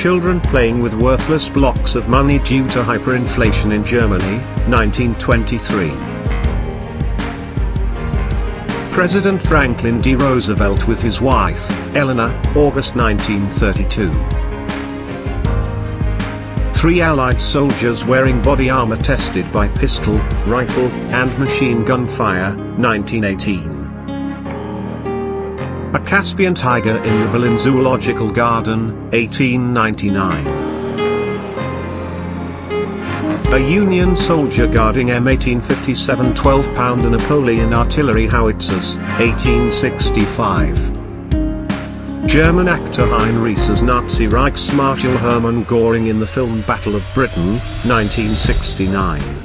children playing with worthless blocks of money due to hyperinflation in Germany, 1923. President Franklin D. Roosevelt with his wife, Eleanor, August 1932. 3 Allied soldiers wearing body armor tested by pistol, rifle, and machine gun fire, 1918. A Caspian tiger in the Berlin Zoological Garden, 1899. A Union soldier guarding M1857 12-pounder Napoleon artillery howitzers, 1865. German actor Heinrich as Nazi Reichsmarshal Hermann Göring in the film Battle of Britain, 1969.